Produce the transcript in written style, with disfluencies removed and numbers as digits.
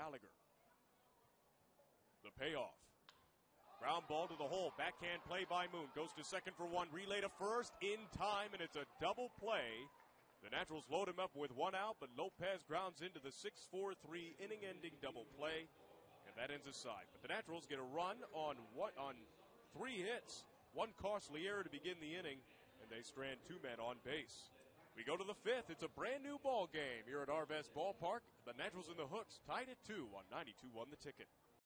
Gallagher. The payoff. Ground ball to the hole. Backhand play by Moon. Goes to second for one. Relay to first in time, and it's a double play. The Naturals load him up with one out, but Lopez grounds into the 6-4-3 inning-ending double play, and that ends his side. But the Naturals get a run on 3 hits, 1 costly error to begin the inning, and they strand 2 men on base. We go to the 5th. It's a brand-new ball game here at Arvest Ballpark. The Naturals and the Hooks tied at 2 on 92-1 The Ticket.